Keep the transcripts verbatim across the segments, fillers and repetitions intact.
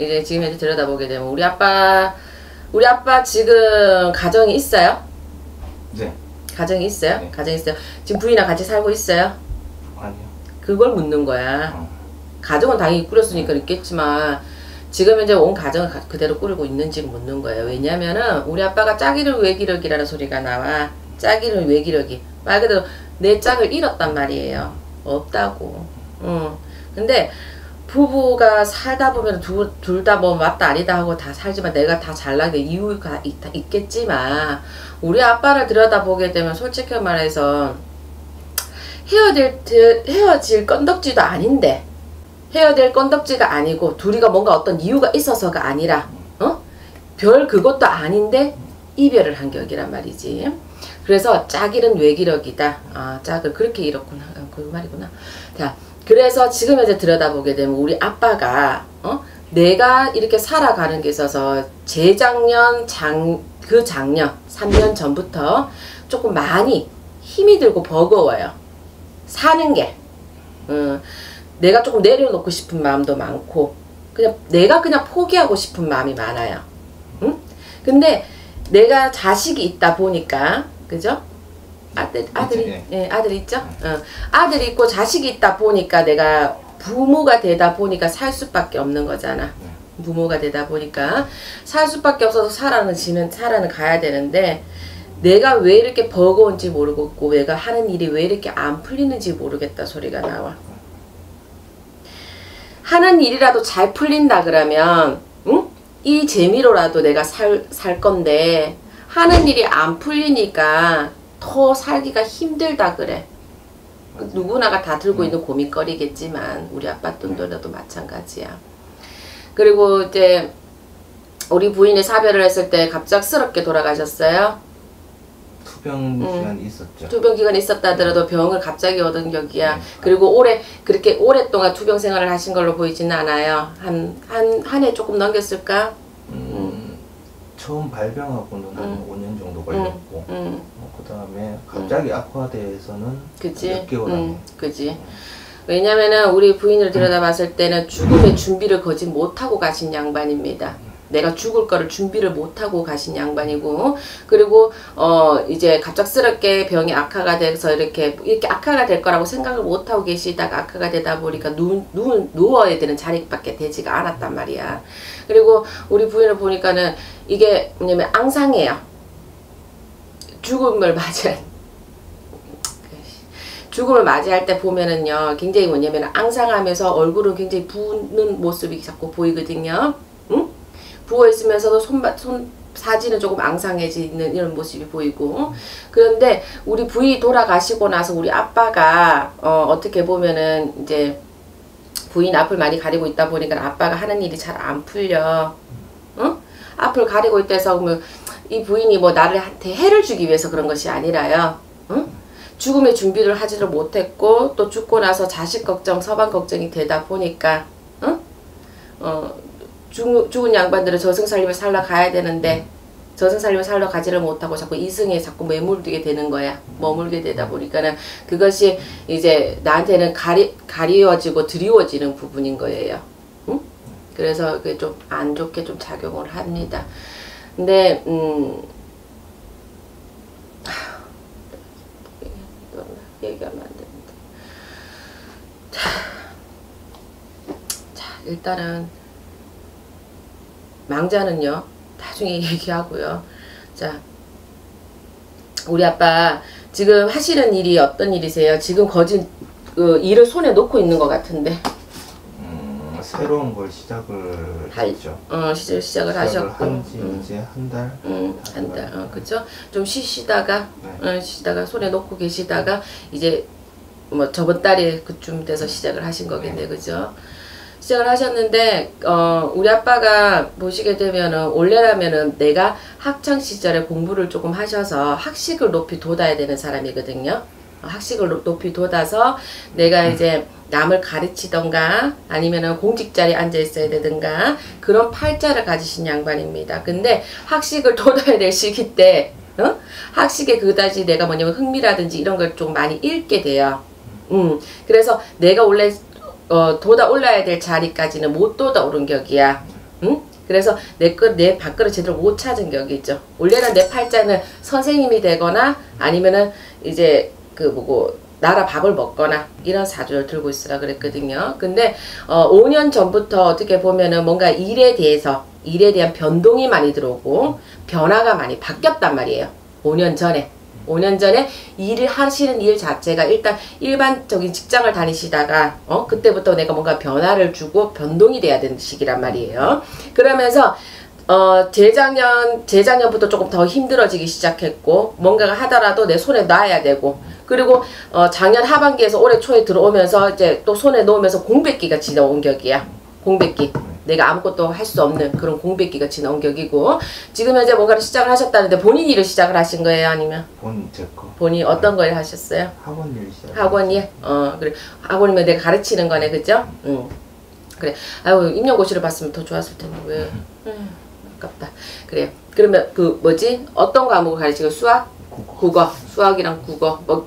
이제 지금 현재 들여다보게 되면 우리 아빠 우리 아빠 지금 가정이 있어요? 네. 가정이 있어요? 네. 가정이 있어요. 지금 부인이랑 같이 살고 있어요? 아니요. 그걸 묻는 거야. 어. 가정은 당연히 꾸렸으니까 있겠지만 지금 현재 온 가정을 그대로 꾸리고 있는지 묻는 거예요. 왜냐면은 우리 아빠가 짝이를 외기력이라는 소리가 나와. 짝이를 외기력이 말 그대로 내 짝을 잃었단 말이에요. 없다고. 응. 근데 부부가 살다 보면 둘 다 뭐 맞다 아니다 하고 다 살지만 내가 다 잘나게 이유가 있, 있겠지만 우리 아빠를 들여다보게 되면 솔직히 말해서 헤어질, 헤어질 건덕지도 아닌데 헤어질 건덕지가 아니고 둘이가 뭔가 어떤 이유가 있어서가 아니라 어? 별 그것도 아닌데 이별을 한 격이란 말이지. 그래서 짝일은 외기력이다. 아, 짝을 그렇게 잃었구나. 아, 그 말이구나. 자, 그래서 지금 이제 들여다보게 되면 우리 아빠가 어? 내가 이렇게 살아가는 게 있어서 재작년 장, 그 작년 삼 년 전부터 조금 많이 힘이 들고 버거워요. 사는 게. 음, 내가 조금 내려놓고 싶은 마음도 많고 그냥 내가 그냥 포기하고 싶은 마음이 많아요. 응? 근데 내가 자식이 있다 보니까 그죠? 아들, 아들이, 네. 예, 아들이 있죠? 어. 아들이 있고 자식이 있다 보니까 내가 부모가 되다 보니까 살 수밖에 없는 거잖아. 부모가 되다 보니까 살 수밖에 없어서 살아는 지는, 살아는 가야 되는데 내가 왜 이렇게 버거운지 모르겠고 내가 하는 일이 왜 이렇게 안 풀리는지 모르겠다 소리가 나와. 하는 일이라도 잘 풀린다 그러면 응? 이 재미로라도 내가 살, 살 건데 하는 일이 안 풀리니까 더 살기가 힘들다 그래. 누구나가 다 들고 있는 고민거리겠지만 우리 아빠 돈들도 마찬가지야. 그리고 이제 우리 부인이 사별을 했을 때 갑작스럽게 돌아가셨어요. 투병 기간 음. 있었죠. 투병 기간이 있었다 하더라도 병을 갑자기 얻은 격이야. 네. 그리고 오래 그렇게 오랫동안 투병 생활을 하신 걸로 보이지는 않아요. 한 한 한 해 조금 넘겼을까? 음, 음. 처음 발병하고는 음. 한 오 년 정도 걸렸고 음. 음. 어, 그 다음에 갑자기 음. 악화돼서는 그치? 몇 개월 안에. 음. 그지? 음. 왜냐면은 우리 부인을 들여다봤을 때는 죽음의 준비를 거짓 못하고 가신 양반입니다. 내가 죽을 거를 준비를 못하고 가신 양반이고 그리고 어 이제 갑작스럽게 병이 악화가 돼서 이렇게 이렇게 악화가 될 거라고 생각을 못하고 계시다가 악화가 되다 보니까 누, 누, 누워야 되는 자리밖에 되지가 않았단 말이야. 그리고 우리 부인을 보니까는 이게 뭐냐면 앙상해요. 죽음을 맞이할 죽음을 맞이할 때 보면은요 굉장히 뭐냐면 앙상하면서 얼굴은 굉장히 부는 모습이 자꾸 보이거든요. 응? 부어있으면서도 손, 손, 사진은 조금 앙상해지는 이런 모습이 보이고 그런데 우리 부인이 돌아가시고 나서 우리 아빠가 어, 어떻게 보면은 이제 부인 앞을 많이 가리고 있다 보니까 아빠가 하는 일이 잘 안 풀려. 응? 앞을 가리고 있대서 그러면 이 부인이 뭐 나를 한테 해를 주기 위해서 그런 것이 아니라요. 응? 죽음의 준비를 하지를 못했고 또 죽고 나서 자식 걱정, 서방 걱정이 되다 보니까 응? 어, 죽, 죽은 양반들은 저승살림을 살러 가야 되는데 저승살림을 살러 가지를 못하고 자꾸 이승에 자꾸 매물게 되는 거야. 머물게 되다 보니까는 그것이 이제 나한테는 가리, 가리워지고 드리워지는 부분인 거예요. 응? 그래서 그게 좀 안 좋게 좀 작용을 합니다. 근데 음 얘기하면 안 됩니다. 자, 자 일단은 망자는요 나중에 얘기하고요. 자 우리 아빠 지금 하시는 일이 어떤 일이세요? 지금 거진 그 일을 손에 놓고 있는 것 같은데. 음, 새로운 걸 시작을 했죠. 어 시작 시작을 하셨고. 한지 음. 이제 한 달. 음, 한 달. 어, 그죠? 좀 쉬시다가, 네. 어, 쉬다가 손에 놓고 계시다가 이제 뭐 저번 달에 그쯤 돼서 시작을 하신 거겠네, 그죠? 시작을 하셨는데 어 우리 아빠가 보시게 되면은 원래라면은 내가 학창 시절에 공부를 조금 하셔서 학식을 높이 돋아야 되는 사람이거든요. 학식을 높이 돋아서 내가 이제 남을 가르치던가 아니면은 공직 자리에 앉아 있어야 되든가 그런 팔자를 가지신 양반입니다. 근데 학식을 돋아야 될 시기 때 어? 학식에 그다지 내가 뭐냐면 흥미라든지 이런 걸 좀 많이 잃게 돼요. 음 그래서 내가 원래 어, 돋아 올라야 될 자리까지는 못 돋아 오른 격이야. 응? 그래서 내 거, 내 밥그릇 제대로 못 찾은 격이 있죠. 원래는 내 팔자는 선생님이 되거나 아니면은 이제 그 뭐고 나라 밥을 먹거나 이런 사주를 들고 있으라 그랬거든요. 근데 어, 오 년 전부터 어떻게 보면은 뭔가 일에 대해서 일에 대한 변동이 많이 들어오고 변화가 많이 바뀌었단 말이에요. 오 년 전에. 오 년 전에 일을 하시는 일 자체가 일단 일반적인 직장을 다니시다가 어 그때부터 내가 뭔가 변화를 주고 변동이 돼야 되는 시기란 말이에요. 그러면서 어 재작년 재작년부터 조금 더 힘들어지기 시작했고 뭔가가 하더라도 내 손에 놔야 되고 그리고 어 작년 하반기에서 올해 초에 들어오면서 이제 또 손에 놓으면서 공백기가 지나온 격이야. 공백기. 내가 아무것도 할 수 없는 그런 공백기가 지나온 격이고 지금 현재 뭔가를 시작을 하셨다는데 본인 일을 시작을 하신 거예요? 아니면? 본 제 거. 본인 어떤 걸 하셨어요? 학원 일 시작. 학원 일? 어 그래. 학원이면 내가 가르치는 거네, 그죠? 응. 그래. 아유 임용고시를 봤으면 더 좋았을 텐데 왜? 음, 아깝다. 그래. 그러면 그 뭐지? 어떤 과목을 가르치고 수학? 국어. 국어. 수학이랑 국어. 뭐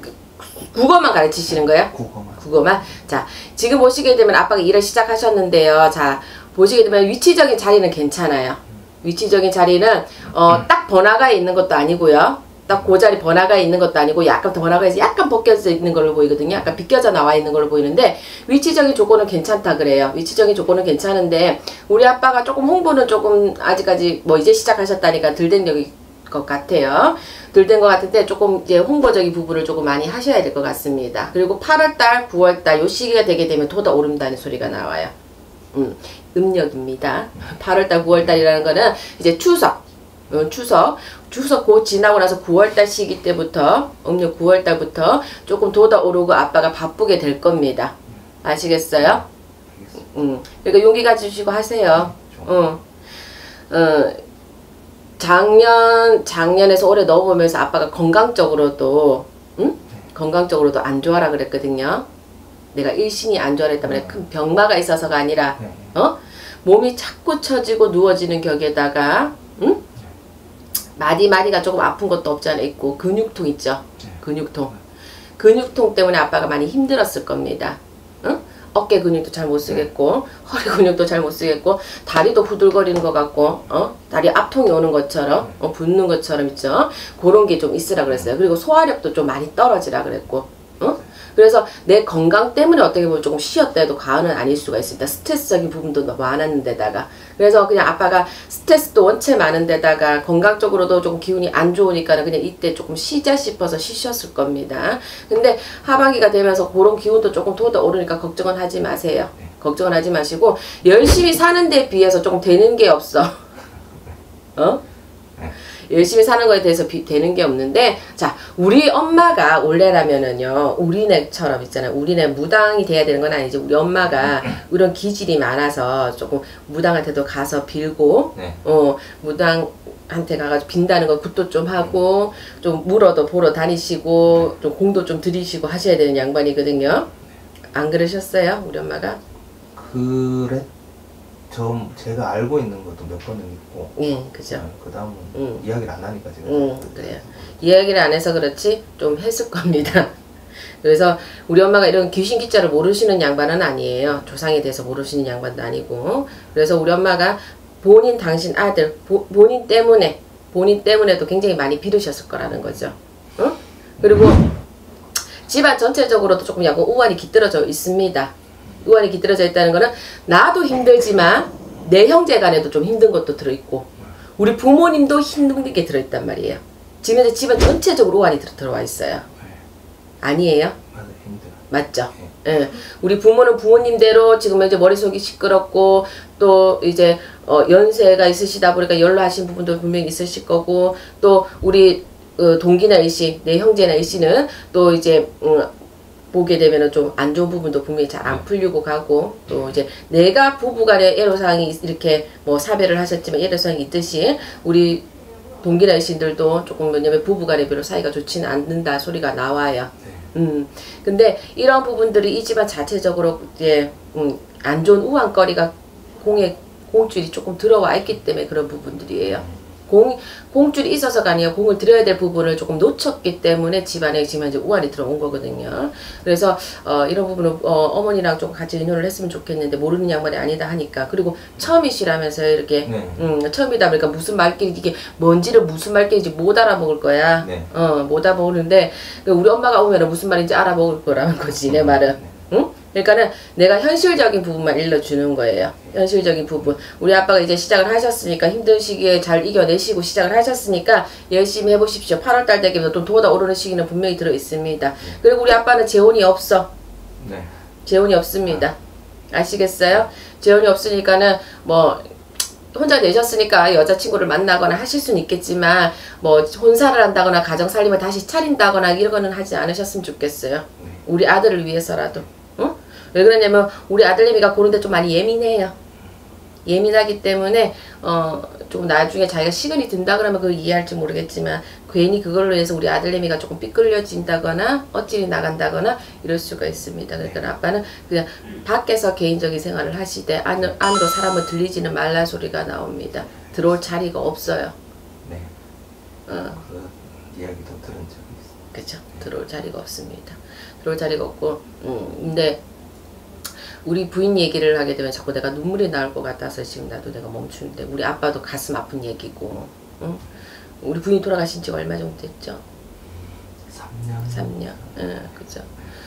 국어만 가르치시는 거예요? 국어만. 국어만. 자 지금 보시게 되면 아빠가 일을 시작하셨는데요. 자. 보시게 되면 위치적인 자리는 괜찮아요. 위치적인 자리는 어, 딱 번화가에 있는 것도 아니고요. 딱 그 자리 번화가에 있는 것도 아니고 약간 더 번화가에서 약간 벗겨져 있는 걸로 보이거든요. 약간 비껴져 나와 있는 걸로 보이는데 위치적인 조건은 괜찮다 그래요. 위치적인 조건은 괜찮은데 우리 아빠가 조금 홍보는 조금 아직까지 뭐 이제 시작하셨다니까 덜 된 것 같아요. 덜 된 것 같은데 조금 이제 홍보적인 부분을 조금 많이 하셔야 될 것 같습니다. 그리고 팔월달, 구월달 요 시기가 되게 되면 돋아오른다는 소리가 나와요. 음, 음력입니다. 팔월달, 구월달이라는 거는 이제 추석, 어, 추석, 추석 곧 지나고 나서 구월달 시기 때부터, 음력 구월달부터 조금 돋아오르고 아빠가 바쁘게 될 겁니다. 아시겠어요? 음, 그러니까 용기 가지시고 하세요. 어, 어, 작년, 작년에서 올해 넘어오면서 아빠가 건강적으로도, 음? 건강적으로도 안 좋아라 그랬거든요. 내가 일신이 안 좋아했단 말이야. 큰 병마가 있어서가 아니라 어? 몸이 자꾸 처지고 누워지는 격에다가 응? 마디마디가 조금 아픈 것도 없지 않아 있고 근육통 있죠. 근육통. 근육통 때문에 아빠가 많이 힘들었을 겁니다. 응? 어깨 근육도 잘 못 쓰겠고 허리 근육도 잘 못 쓰겠고 다리도 후들거리는 것 같고 어? 다리 앞통이 오는 것처럼 어? 붓는 것처럼 있죠. 그런 게 좀 있으라 그랬어요. 그리고 소화력도 좀 많이 떨어지라 그랬고 어? 그래서 내 건강 때문에 어떻게 보면 조금 쉬었다 해도 과언은 아닐 수가 있습니다. 스트레스적인 부분도 너무 많았는데다가 그래서 그냥 아빠가 스트레스도 원체 많은데다가 건강적으로도 조금 기운이 안 좋으니까 그냥 이때 조금 쉬자 싶어서 쉬셨을 겁니다. 근데 하반기가 되면서 그런 기운도 조금 돋아오르니까 걱정은 하지 마세요. 걱정은 하지 마시고 열심히 사는 데 비해서 조금 되는 게 없어. 어? 열심히 사는 거에 대해서 비, 되는 게 없는데 자 우리 엄마가 원래라면은요 우리네처럼 있잖아요. 우리네 무당이 돼야 되는 건 아니지. 우리 엄마가 이런 기질이 많아서 조금 무당한테도 가서 빌고 네. 어 무당한테 가가지고 빈다는 거 굿도 좀 하고 좀 물어도 보러 다니시고 좀 공도 좀 들이시고 하셔야 되는 양반이거든요. 안 그러셨어요? 우리 엄마가? 그래 좀 제가 알고 있는 것도 몇 번은 있고 예, 그죠. 네, 그 다음은 음. 이야기를 안 하니까 제가 음, 그래요. 이야기를 안 해서 그렇지 좀 했을 겁니다. 그래서 우리 엄마가 이런 귀신 기자를 모르시는 양반은 아니에요. 조상에 대해서 모르시는 양반도 아니고 그래서 우리 엄마가 본인 당신 아들 보, 본인 때문에 본인 때문에도 굉장히 많이 빌으셨을 거라는 거죠. 응? 그리고 집안 전체적으로도 조금 약간 우환이 깃들어져 있습니다. 우환이 깃들어져 있다는 거는 나도 힘들지만 내 형제 간에도 좀 힘든 것도 들어있고 우리 부모님도 힘든 게 들어있단 말이에요. 지금 이제 집안 전체적으로 우환이 들어, 들어와 있어요. 아니에요? 맞아요. 힘들어. 맞죠? 예. 네. 우리 부모는 부모님대로 지금 이제 머릿속이 시끄럽고 또 이제 어 연세가 있으시다 보니까 연로하신 부분도 분명히 있으실 거고 또 우리 어 동기나 일시, 내 형제나 일시는 또 이제 음 보게 되면은 좀 안 좋은 부분도 분명히 잘 안 풀리고 가고 또 이제 내가 부부간에 애로사항이 이렇게 뭐 사별을 하셨지만 애로사항이 있듯이 우리 동기나 일신들도 조금 왜냐면 부부간에 별로 사이가 좋지는 않는다 소리가 나와요. 음 근데 이런 부분들이 이 집안 자체적으로 이제 음, 안 좋은 우환거리가 공에 공줄이 조금 들어와 있기 때문에 그런 부분들이에요. 공, 공줄이 있어서가 아니에요. 공을 들여야 될 부분을 조금 놓쳤기 때문에 집안에 지금 이제 우환이 들어온 거거든요. 그래서 어, 이런 부분은 어, 어머니랑 좀 같이 의논을 했으면 좋겠는데 모르는 양말이 아니다 하니까. 그리고 처음이시라면서 이렇게 네. 음, 처음이다 보니까 무슨 말귀 이게 뭔지를 무슨 말귀인지 못 알아먹을 거야. 네. 어, 못 알아먹는데 우리 엄마가 오면 무슨 말인지 알아먹을 거라는 거지 내 말은. 네. 응? 그러니까는 내가 현실적인 부분만 일러주는 거예요. 현실적인 부분. 우리 아빠가 이제 시작을 하셨으니까 힘든 시기에 잘 이겨내시고 시작을 하셨으니까 열심히 해보십시오. 팔월달 되면 또 돋아오르는 시기는 분명히 들어있습니다. 그리고 우리 아빠는 재혼이 없어. 네. 재혼이 없습니다. 아시겠어요? 재혼이 없으니까는 뭐 혼자 내셨으니까 여자친구를 만나거나 하실 수는 있겠지만 뭐 혼사를 한다거나 가정살림을 다시 차린다거나 이런 거는 하지 않으셨으면 좋겠어요. 우리 아들을 위해서라도. 응? 왜 그러냐면 우리 아들내미가 고른데 좀 많이 예민해요. 예민하기 때문에 어 좀 나중에 자기가 시간이 든다 그러면 그걸 이해할지 모르겠지만 괜히 그걸로 해서 우리 아들내미가 조금 삐끌려진다거나 어찌리 나간다거나 이럴 수가 있습니다. 그러니까 아빠는 그냥 밖에서 개인적인 생활을 하시되 안, 안으로 사람을 들리지는 말란 소리가 나옵니다. 들어올 자리가 없어요. 네. 어. 그 이야기도 들은 적이 있어요. 그쵸. 들어올 자리가 없습니다. 들어올 자리가 없고 음, 근데 우리 부인 얘기를 하게 되면 자꾸 내가 눈물이 나올 것 같아서 지금 나도 내가 멈추는데 우리 아빠도 가슴 아픈 얘기고 응? 우리 부인 돌아가신 지가 얼마 정도 됐죠? 삼 년. 삼 년. 응, 그죠.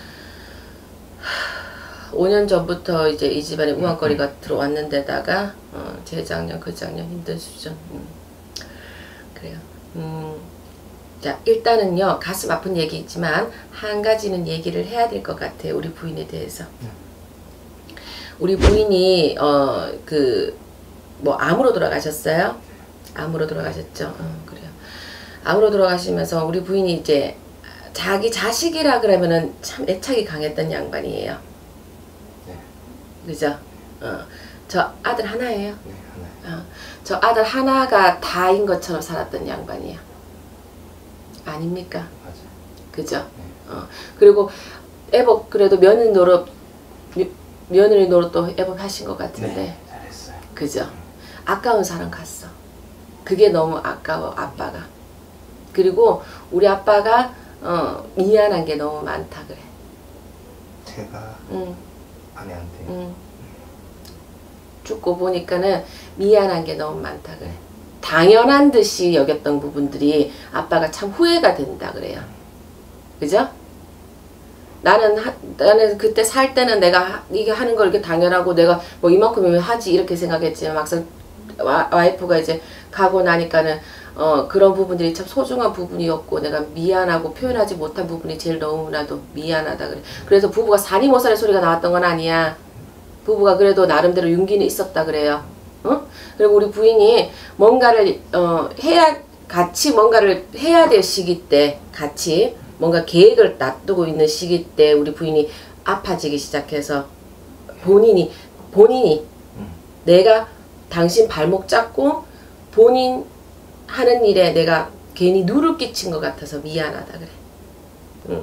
오 년 전부터 이제 이 집안에 우환거리가 들어왔는데다가 어, 재작년, 그작년 힘든 수준. 음. 그래요. 음. 자, 일단은요 가슴 아픈 얘기지만 한 가지는 얘기를 해야 될 것 같아요. 우리 부인에 대해서. 네. 우리 부인이 어 그 뭐 암으로 돌아가셨어요? 암으로 돌아가셨죠. 어, 그래요. 암으로 돌아가시면서 우리 부인이 이제 자기 자식이라 그러면은 참 애착이 강했던 양반이에요. 네. 그죠? 어, 저 아들 하나예요. 네, 하나. 어, 저 아들 하나가 다인 것처럼 살았던 양반이에요. 아닙니까? 맞아요. 그죠? 네. 어, 그리고 애복 그래도 며느리 노릇 며느리 노릇도 애복 하신 것 같은데. 네, 잘했어요. 그죠? 아까운 사람 갔어. 그게 너무 아까워 아빠가. 그리고 우리 아빠가 어, 미안한 게 너무 많다 그래. 제가 응. 아내한테 응. 죽고 보니까는 미안한 게 너무 많다 그래. 당연한 듯이 여겼던 부분들이 아빠가 참 후회가 된다 그래요. 그죠? 나는 하, 나는 그때 살 때는 내가 하, 이게 하는 걸 이렇게 당연하고 내가 뭐 이만큼이면 하지 이렇게 생각했지만 막상 와, 와이프가 이제 가고 나니까는 어 그런 부분들이 참 소중한 부분이었고 내가 미안하고 표현하지 못한 부분이 제일 너무나도 미안하다 그래. 그래서 부부가 산이 못 사는 소리가 나왔던 건 아니야. 부부가 그래도 나름대로 윤기는 있었다 그래요. 어? 그리고 우리 부인이 뭔가를 어 해야 같이 뭔가를 해야 될 시기 때 같이 뭔가 계획을 놔두고 있는 시기 때 우리 부인이 아파지기 시작해서 본인이 본인이 음. 내가 당신 발목 잡고 본인 하는 일에 내가 괜히 누를 끼친 것 같아서 미안하다 그래. 응.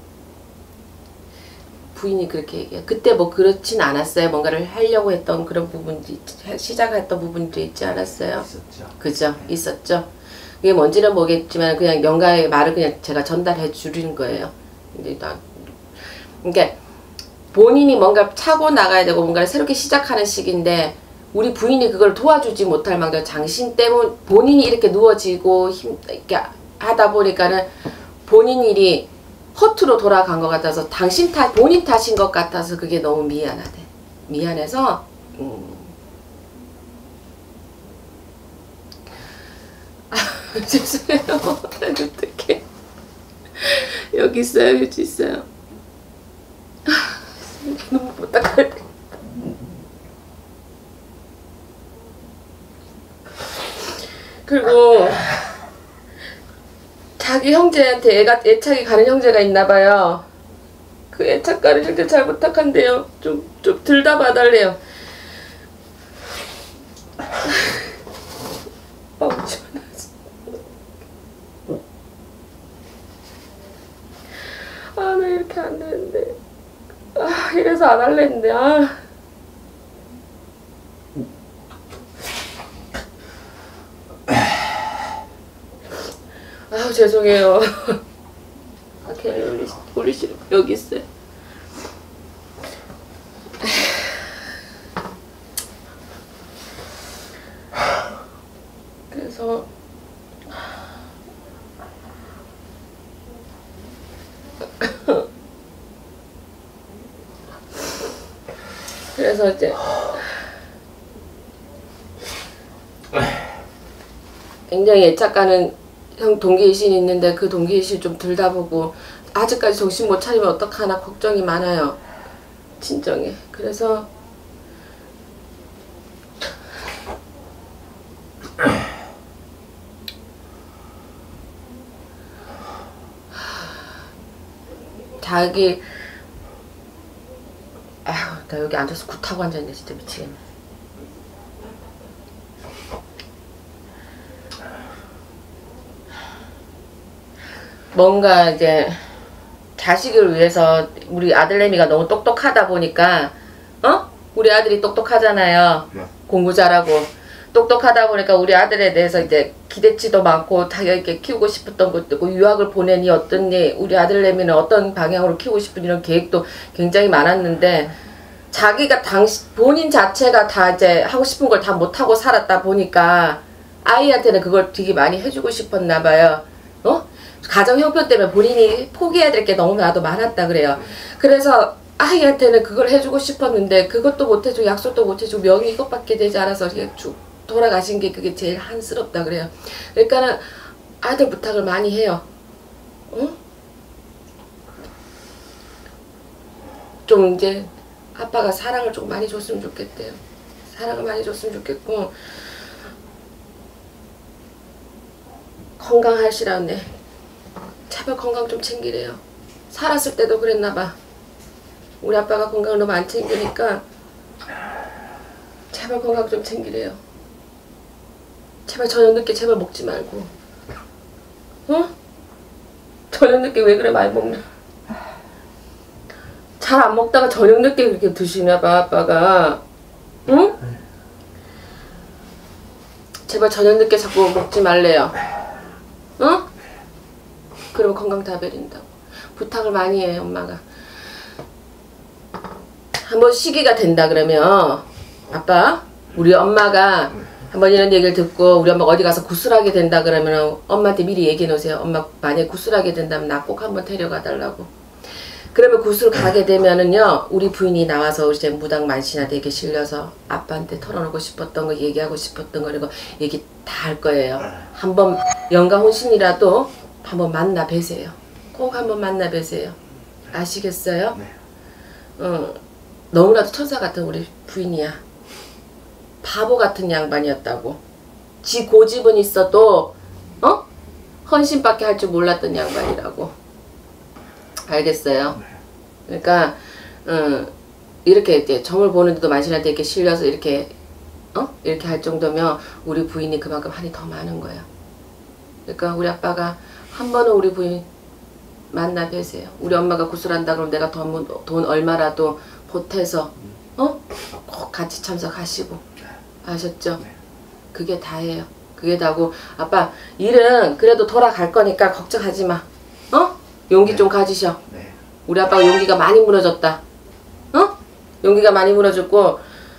부인이 그렇게 얘기해. 그때 뭐 그렇진 않았어요. 뭔가를 하려고 했던 그런 부분도 시작했던 부분도 있지 않았어요. 있었죠. 그죠? 있었죠. 그게 뭔지는 모르겠지만 그냥 영가의 말을 그냥 제가 전달해 주는 거예요. 근데 나 그러니까 본인이 뭔가 차고 나가야 되고 뭔가를 새롭게 시작하는 시기인데 우리 부인이 그걸 도와주지 못할 망정 당신 때문 본인이 이렇게 누워지고 힘 이렇게 하다 보니까는 본인 일이 허투루 돌아간 것 같아서 당신 탓 본인 탓인 것 같아서 그게 너무 미안하대. 미안해서 음. 죄송해요. 어떡해. 여기 있어요. 여기 있어요. 너무 부탁할 때. 그리고 자기 형제한테 애가 애착이 가는 형제가 있나봐요. 그 애착 가는 형제 잘 부탁한대요. 좀, 좀 들다 봐달래요. 아, 아, 나 이렇게 안 되는데. 아, 이래서 안 할래 했는데, 아. 죄송해요. 아, 괜히 올리, 올리시는 여기 있어요. 그래서 그래서 이제 굉장히 애착가는 형 동기이신이 있는데 그 동기이신 좀 들다 보고 아직까지 정신 못 차리면 어떡하나 걱정이 많아요. 진정해. 그래서 자기 아휴 나 여기 앉아서 굿하고 앉아있네 진짜 미치겠네. 뭔가 이제 자식을 위해서 우리 아들내미가 너무 똑똑하다 보니까 어? 우리 아들이 똑똑하잖아요. 네. 공부 잘하고 똑똑하다 보니까 우리 아들에 대해서 이제 기대치도 많고 다 이렇게 키우고 싶었던 것도 있고 유학을 보내니 어떠니 우리 아들내미는 어떤 방향으로 키우고 싶은 이런 계획도 굉장히 많았는데 자기가 당시 본인 자체가 다 이제 하고 싶은 걸 다 못하고 살았다 보니까 아이한테는 그걸 되게 많이 해주고 싶었나 봐요. 어? 가정 형편 때문에 본인이 포기해야 될 게 너무나도 많았다 그래요. 그래서 아이한테는 그걸 해주고 싶었는데 그것도 못해주고 약속도 못해주고 명의 이것밖에 되지 않아서 쭉 돌아가신 게 그게 제일 한스럽다 그래요. 그러니까는 아들 부탁을 많이 해요. 응? 좀 이제 아빠가 사랑을 좀 많이 줬으면 좋겠대요. 사랑을 많이 줬으면 좋겠고 건강하시라네. 제발 건강 좀 챙기래요. 살았을 때도 그랬나봐. 우리 아빠가 건강을 너무 안 챙기니까 제발 건강 좀 챙기래요. 제발 저녁 늦게 제발 먹지 말고. 응? 저녁 늦게 왜 그래 많이 먹냐. 잘 안 먹다가 저녁 늦게 그렇게 드시나봐 아빠가. 응? 제발 저녁 늦게 자꾸 먹지 말래요. 응? 그러면 건강 다 베린다고. 부탁을 많이 해 엄마가. 한번 시기가 된다 그러면 아빠 우리 엄마가 한번 이런 얘기를 듣고 우리 엄마가 어디 가서 구슬하게 된다 그러면 엄마한테 미리 얘기해 놓으세요. 엄마 만약에 구슬하게 된다면 나 꼭 한번 데려가 달라고. 그러면 구슬 가게 되면은요 우리 부인이 나와서 이제 무당 만신아 되게 실려서 아빠한테 털어놓고 싶었던 거 얘기하고 싶었던 거 이거 얘기 다 할 거예요. 한번 영가 혼신이라도 한번 만나 뵈세요. 꼭 한번 만나 뵈세요. 아시겠어요? 네. 어, 너무나도 천사 같은 우리 부인이야. 바보 같은 양반이었다고. 지 고집은 있어도 어? 헌신밖에 할 줄 몰랐던 양반이라고. 알겠어요? 그러니까 어, 이렇게 이제 점을 보는데도 만신한테 이렇게 실려서 이렇게 어? 이렇게 할 정도면 우리 부인이 그만큼 한이 더 많은 거야. 그러니까 우리 아빠가 한 번은 우리 부인 만나 뵈세요. 우리 엄마가 구슬한다 그러면 내가 돈, 돈 얼마라도 보태서 어? 꼭 같이 참석하시고. 아셨죠? 그게 다예요. 그게 다고 아빠 일은 그래도 돌아갈 거니까 걱정하지 마. 어? 용기 네. 좀 가지셔. 네. 우리 아빠가 용기가 많이 무너졌다. 어? 용기가 많이 무너졌고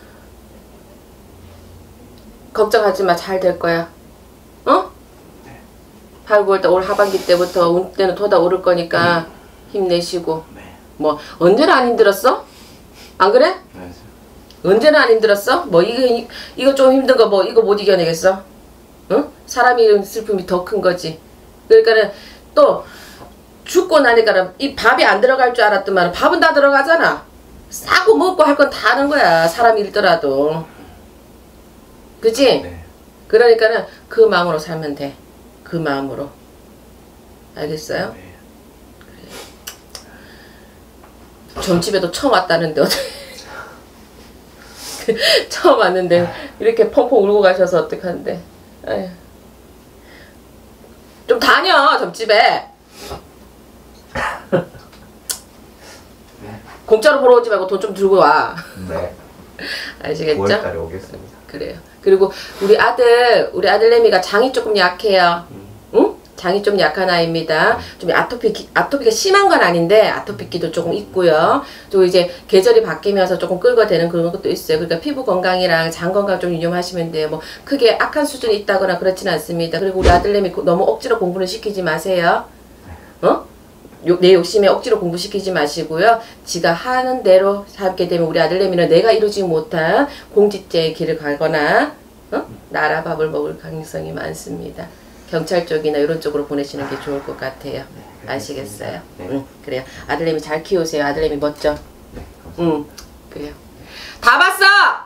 걱정하지 마. 잘 될 거야. 어? 네. 팔, 구월 달 올 하반기 때부터 운때는 돋아 오를 거니까 음. 힘내시고. 네. 뭐 언제나 안 힘들었어? 안 그래? 네. 언제나 안 힘들었어? 뭐 이거 이거 좀 힘든 거 뭐 이거 못 이겨내겠어? 응? 사람이 이런 슬픔이 더 큰 거지. 그러니까는 또 죽고 나니까는 이 밥이 안 들어갈 줄 알았더만 밥은 다 들어가잖아. 싸고 먹고 할 건 다 하는 거야. 사람이 일더라도. 그치? 네. 그러니까는 그 마음으로 살면 돼. 그 마음으로. 알겠어요? 네. 그래. 점집에도 처음 왔다는데 어떻게 처음 왔는데 이렇게 펑펑 울고 가셔서 어떡하는데. 에휴. 좀 다녀 점집에. 공짜로 보러 오지 말고 돈 좀 들고 와. 네. 아시겠죠? 구월달에 오겠습니다. 그래요. 그리고 우리 아들 우리 아들내미가 장이 조금 약해요. 음. 응? 장이 좀 약한 아이입니다. 좀 아토피, 아토피가 심한 건 아닌데 아토피기도 조금 있고요. 또 이제 계절이 바뀌면서 조금 긁어대는 그런 것도 있어요. 그러니까 피부 건강이랑 장 건강 좀 유념하시면 돼요. 뭐 크게 악한 수준이 있다거나 그렇지는 않습니다. 그리고 우리 아들내미 너무 억지로 공부는 시키지 마세요. 어? 요, 내 욕심에 억지로 공부시키지 마시고요. 지가 하는 대로 하게 되면 우리 아들내미는 내가 이루지 못한 공직자의 길을 가거나 어? 나라밥을 먹을 가능성이 많습니다. 경찰 쪽이나 이런 쪽으로 보내시는 게 좋을 것 같아요. 네, 아시겠어요? 네. 응, 그래요. 아들내미 잘 키우세요. 아들내미 멋져. 네, 응, 그래요. 다 봤어!